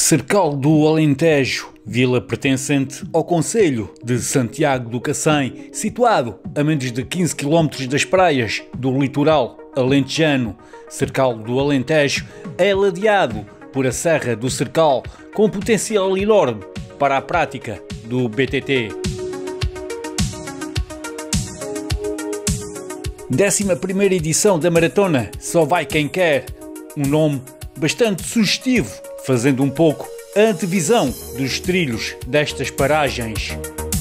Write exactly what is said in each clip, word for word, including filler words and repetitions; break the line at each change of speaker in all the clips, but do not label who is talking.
Cercal do Alentejo, vila pertencente ao concelho de Santiago do Cacém, situado a menos de quinze quilómetros das praias do litoral alentejano. Cercal do Alentejo é ladeado por a Serra do Cercal, com potencial enorme para a prática do B T T. décima primeira edição da maratona Só Vai Quem Quer, um nome bastante sugestivo, fazendo um pouco a antevisão dos trilhos destas paragens.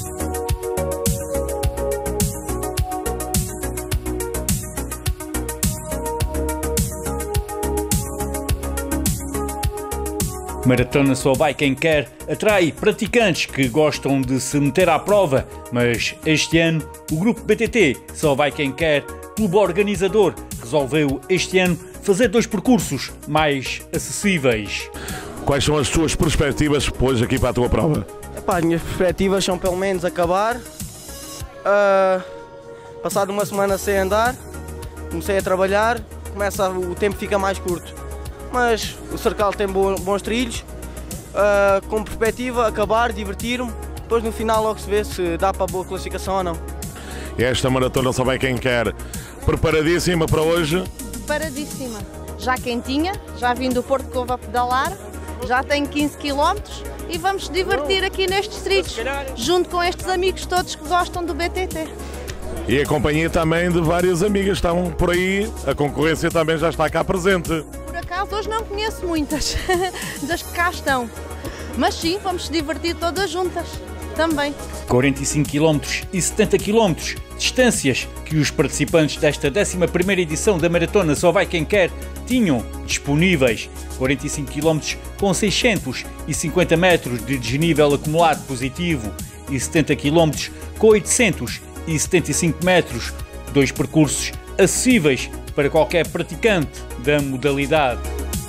Maratona Só Vai Quem Quer atrai praticantes que gostam de se meter à prova, mas este ano o grupo B T T Só Vai Quem Quer, clube organizador, resolveu este ano fazer dois percursos mais acessíveis.
Quais são as suas perspectivas depois aqui para a tua prova?
Epá, as minhas perspectivas são pelo menos acabar. Uh, passado uma semana sem andar, comecei a trabalhar, começa, o tempo fica mais curto. Mas o Cercal tem bons trilhos, uh, com perspectiva, acabar, divertir-me. Depois no final logo se vê se dá para boa classificação ou não.
E esta maratona Só Vai Quem Quer, preparadíssima para hoje?
Preparadíssima, já quentinha, já vim do Porto Covo a pedalar, já tenho quinze quilómetros e vamos nos divertir aqui nestes trilhos, junto com estes amigos todos que gostam do B T T.
E a companhia também de várias amigas estão por aí, a concorrência também já está cá presente.
Por acaso hoje não conheço muitas das que cá estão, mas sim, vamos nos divertir todas juntas também.
quarenta e cinco quilómetros e setenta quilómetros, distâncias que os participantes desta décima primeira edição da maratona Só Vai Quem Quer tinham disponíveis. quarenta e cinco quilómetros com seiscentos e cinquenta metros de desnível acumulado positivo e setenta quilómetros com oitocentos e setenta e cinco metros, dois percursos acessíveis para qualquer praticante da modalidade.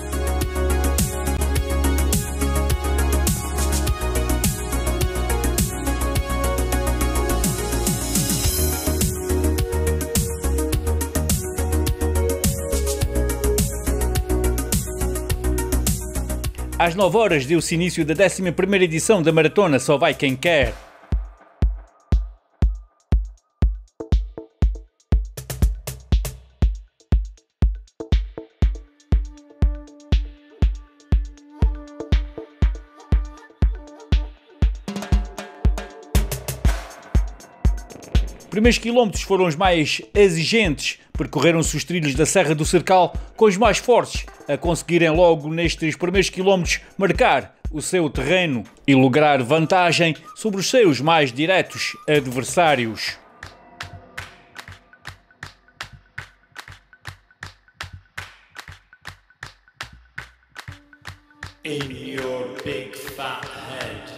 Às nove horas deu-se início da décima primeira edição da maratona Só Vai Quem Quer. Primeiros quilómetros foram os mais exigentes, percorreram-se os trilhos da Serra do Cercal com os mais fortes a conseguirem logo nestes primeiros quilómetros marcar o seu terreno e lograr vantagem sobre os seus mais diretos adversários.
In your big fat head.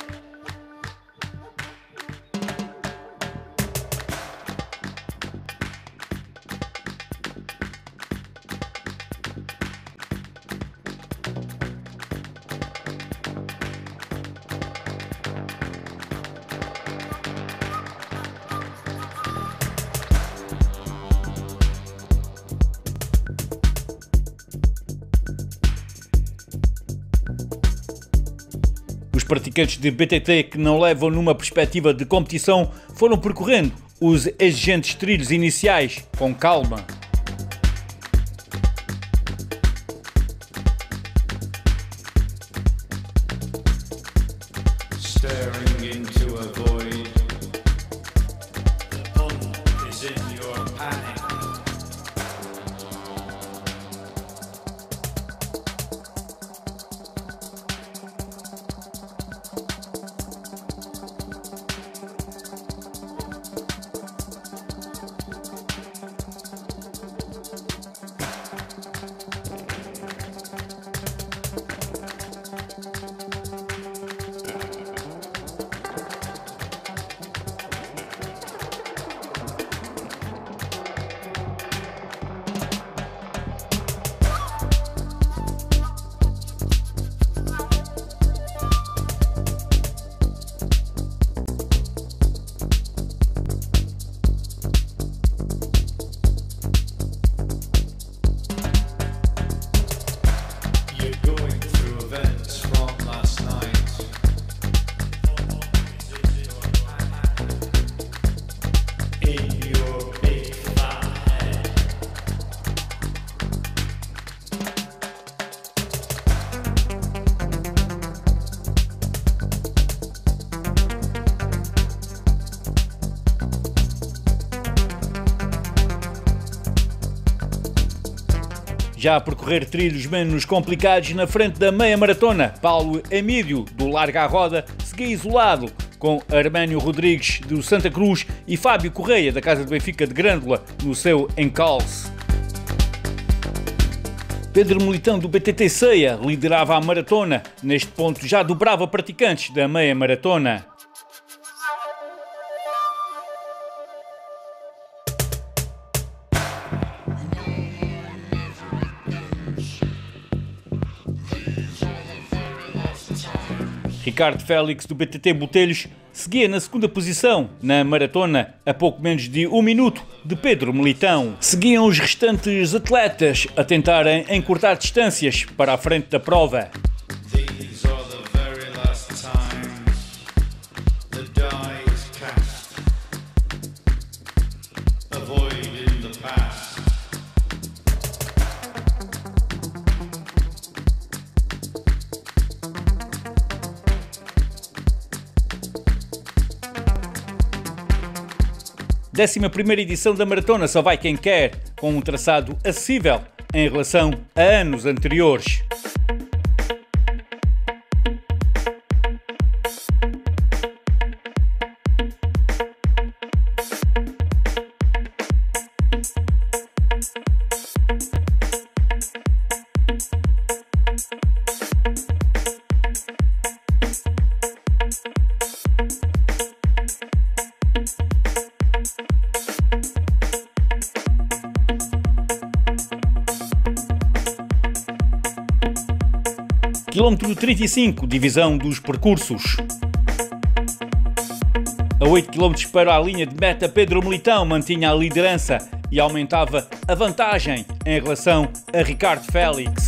Os praticantes de B T T que não levam numa perspectiva de competição foram percorrendo os exigentes trilhos iniciais com calma.
Staring into a void. The pun is in your panic.
Já a percorrer trilhos menos complicados na frente da meia maratona, Paulo Emílio, do Larga à Roda, seguia isolado, com Armênio Rodrigues, do Santa Cruz, e Fábio Correia, da Casa do Benfica de Grândola, no seu encalce. Pedro Militão, do B T T Ceia, liderava a maratona. Neste ponto já dobrava praticantes da meia maratona. Ricardo Félix, do B T T Botelhos, seguia na segunda posição na maratona, a pouco menos de um minuto de Pedro Militão. Seguiam os restantes atletas a tentarem encurtar distâncias para a frente da prova.
These are the very last times the die is cast, avoiding the past.
décima primeira edição da maratona Só Vai Quem Quer, com um traçado acessível em relação a anos anteriores. Quilómetro trinta e cinco, divisão dos percursos. A oito quilómetros para a linha de meta, Pedro Militão mantinha a liderança e aumentava a vantagem em relação a Ricardo Félix.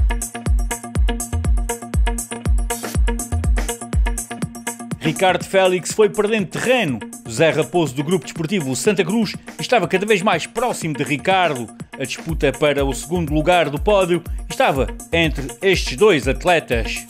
Ricardo Félix foi perdendo terreno. Zé Raposo, do Grupo Desportivo Santa Cruz, estava cada vez mais próximo de Ricardo. A disputa para o segundo lugar do pódio estava entre estes dois atletas.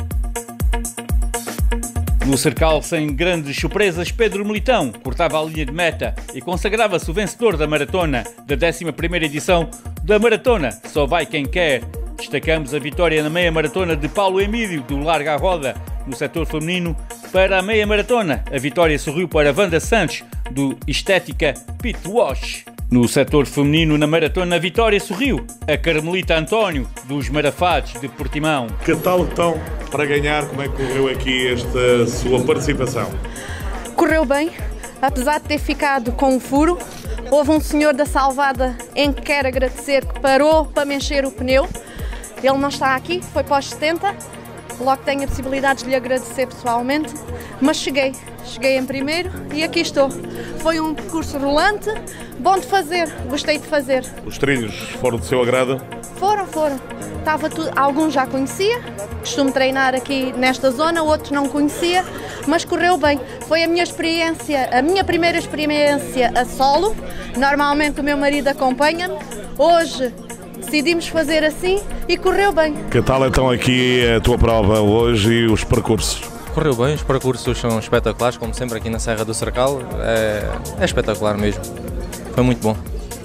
No cercal, sem grandes surpresas, Pedro Militão cortava a linha de meta e consagrava-se o vencedor da maratona, da décima primeira edição da maratona Só Vai Quem Quer. Destacamos a vitória na meia maratona de Paulo Emílio, do Larga à Roda. No setor feminino, para a meia maratona, a vitória sorriu para Wanda Santos, do Estética Pit Wash. No setor feminino, na maratona, a vitória sorriu a Carmelita António, dos Marafados de Portimão.
Que tal então para ganhar? Como é que correu aqui esta sua participação?
Correu bem, apesar de ter ficado com um furo. Houve um senhor da Salvada em que quero agradecer, que parou para me encher o pneu. Ele não está aqui, foi para os setenta. Logo tenho a possibilidade de lhe agradecer pessoalmente, mas cheguei, cheguei em primeiro e aqui estou. Foi um percurso rolante, bom de fazer, gostei de fazer.
Os trilhos foram do seu agrado?
Foram, foram. Estava tudo, alguns já conhecia, costumo treinar aqui nesta zona, outros não conhecia, mas correu bem. Foi a minha experiência, a minha primeira experiência a solo. Normalmente o meu marido acompanha-me. Hoje decidimos fazer assim e correu bem.
Que tal então aqui a tua prova hoje e os percursos?
Correu bem, os percursos são espetaculares, como sempre aqui na Serra do Cercal, é, é espetacular mesmo, foi muito bom.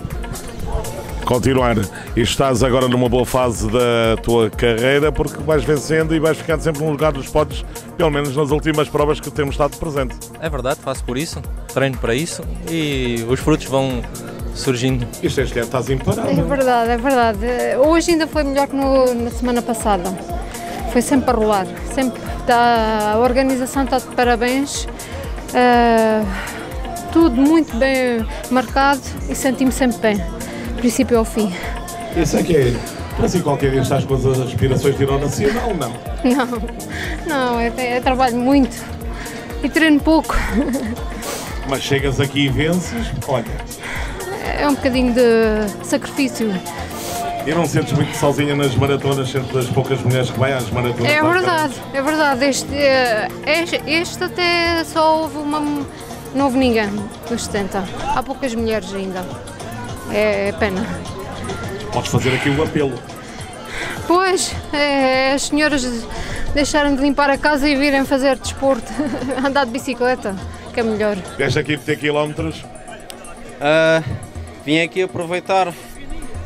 Continuar, e estás agora numa boa fase da tua carreira porque vais vencendo e vais ficando sempre no lugar dos pódios, pelo menos nas últimas provas que temos estado presente.
É verdade, faço por isso, treino para isso e os frutos vão surgindo.
Isto este ano estás imparável.
É verdade, é verdade. Hoje ainda foi melhor que no, na semana passada. Foi sempre a rolar. Sempre está, a organização está de parabéns. Uh, tudo muito bem marcado e senti-me sempre bem, do princípio ao fim.
Isso é que é. Para si qualquer dia estás com as aspirações de ir ao nacional, não?
Não, não, é, é trabalho muito e treino pouco.
Mas chegas aqui e vences, olha.
É um bocadinho de sacrifício.
E não sentes muito sozinha nas maratonas, sendo das poucas mulheres que vai às maratonas?
É verdade, é verdade. Este, este, este até só houve uma. Não houve ninguém dos setenta. Há poucas mulheres ainda. É, é pena.
Podes fazer aqui o apelo.
Pois, é, as senhoras deixaram de limpar a casa e virem fazer desporto, andar de bicicleta, que é melhor.
Vieste aqui ter quilómetros?
Uh, vim aqui aproveitar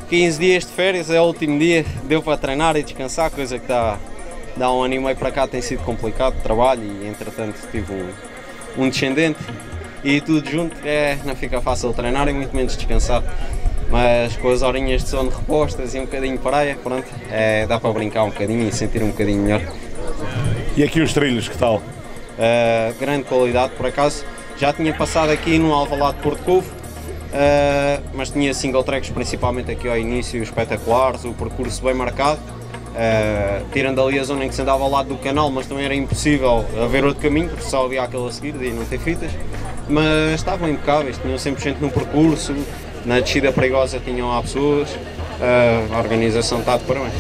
quinze dias de férias, é o último dia, deu para treinar e descansar, coisa que dá, dá um ano e meio para cá tem sido complicado de trabalho e entretanto tive um, um descendente e tudo junto é, não fica fácil treinar e muito menos descansar. Mas com as horinhas de sono repostas e um bocadinho de praia, pronto, é, dá para brincar um bocadinho e sentir um bocadinho melhor.
E aqui os trilhos, que tal?
Uh, grande qualidade, por acaso. Já tinha passado aqui no Alvalade de Porto Covo, uh, mas tinha single tracks principalmente aqui ao início, espetaculares, o percurso bem marcado. Uh, tirando ali a zona em que se andava ao lado do canal, mas também era impossível haver outro caminho, porque só havia aquele a seguir e não ter fitas. Mas estavam impecáveis, tinham cem por cento no percurso, na descida perigosa tinham lá pessoas, uh, a organização está de parabéns.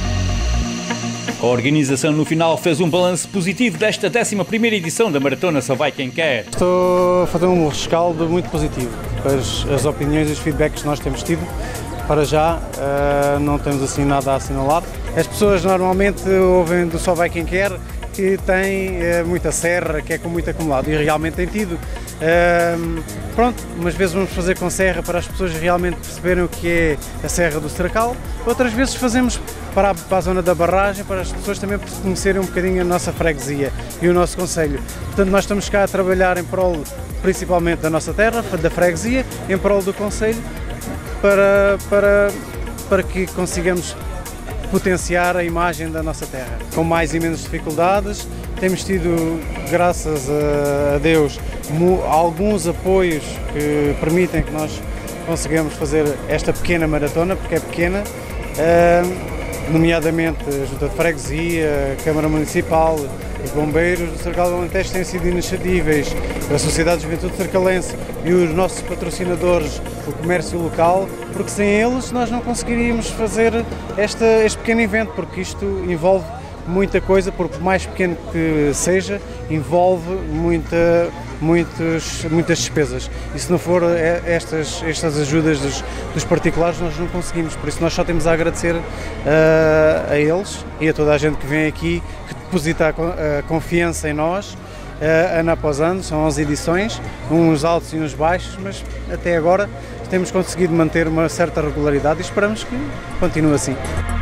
A organização no final fez um balanço positivo desta décima primeira edição da Maratona Só Vai Quem Quer.
Estou a fazer um rescaldo muito positivo, pois as opiniões e os feedbacks que nós temos tido, para já uh, não temos assim nada a assinalar. As pessoas normalmente ouvem do Só Vai Quem Quer que tem uh, muita serra, que é com muito acumulado, e realmente tem tido. Uh, pronto, umas vezes vamos fazer com serra para as pessoas realmente perceberem o que é a Serra do Sercal, outras vezes fazemos para a, para a zona da barragem, para as pessoas também conhecerem um bocadinho a nossa freguesia e o nosso concelho. Portanto, nós estamos cá a trabalhar em prol principalmente da nossa terra, da freguesia, em prol do concelho, para, para, para que consigamos potenciar a imagem da nossa terra. Com mais e menos dificuldades, temos tido, graças a Deus, alguns apoios que permitem que nós consigamos fazer esta pequena maratona, porque é pequena, nomeadamente a Junta de Freguesia, a Câmara Municipal, os bombeiros do Sercal do Alentejo têm sido iniciativas, a Sociedade de Juventude Sercalense e os nossos patrocinadores, o comércio local, porque sem eles nós não conseguiríamos fazer esta, este pequeno evento, porque isto envolve muita coisa, por mais pequeno que seja, envolve muita, muitos, muitas despesas. E se não for estas, estas ajudas dos, dos particulares, nós não conseguimos. Por isso nós só temos a agradecer uh, a eles e a toda a gente que vem aqui, que deposita a, a confiança em nós, uh, ano após ano. São onze edições, uns altos e uns baixos, mas até agora temos conseguido manter uma certa regularidade e esperamos que continue assim.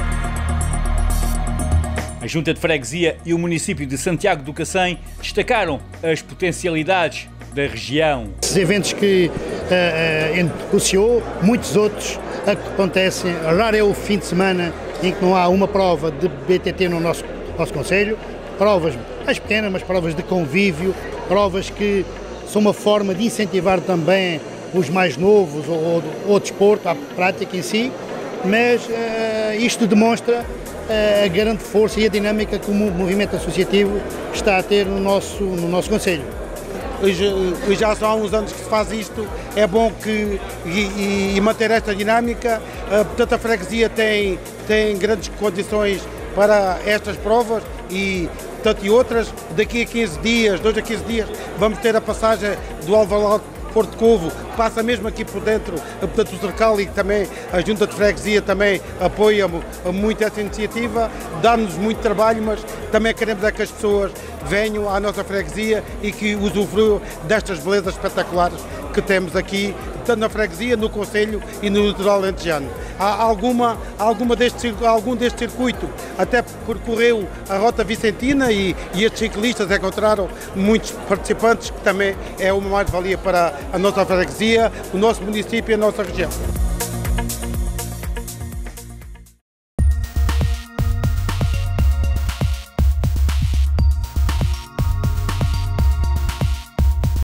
A Junta de Freguesia e o município de Santiago do Cacém destacaram as potencialidades da região.
Esses eventos que uh, uh, negociou, muitos outros acontecem. Raro é o fim de semana em que não há uma prova de B T T no nosso, nosso concelho. Provas mais pequenas, mas provas de convívio, provas que são uma forma de incentivar também os mais novos ou o desporto, a prática em si, mas uh, isto demonstra a grande força e a dinâmica que o movimento associativo está a ter no nosso, no nosso concelho.
Hoje já são há uns anos que se faz isto, é bom que, e, e manter esta dinâmica, portanto a freguesia tem, tem grandes condições para estas provas e, portanto, e outras. Daqui a quinze dias, dois a quinze dias, vamos ter a passagem do Alvalade Porto Covo, passa mesmo aqui por dentro, portanto o Sercal, e também a Junta de Freguesia também apoia muito essa iniciativa, dá-nos muito trabalho, mas também queremos é que as pessoas venham à nossa freguesia e que usufruam destas belezas espetaculares que temos aqui, tanto na freguesia, no concelho e no litoral alentejano. Há alguma, alguma deste, algum deste circuito até percorreu a Rota Vicentina e, e estes ciclistas encontraram muitos participantes, que também é uma mais-valia para a nossa freguesia, o nosso município e a nossa região.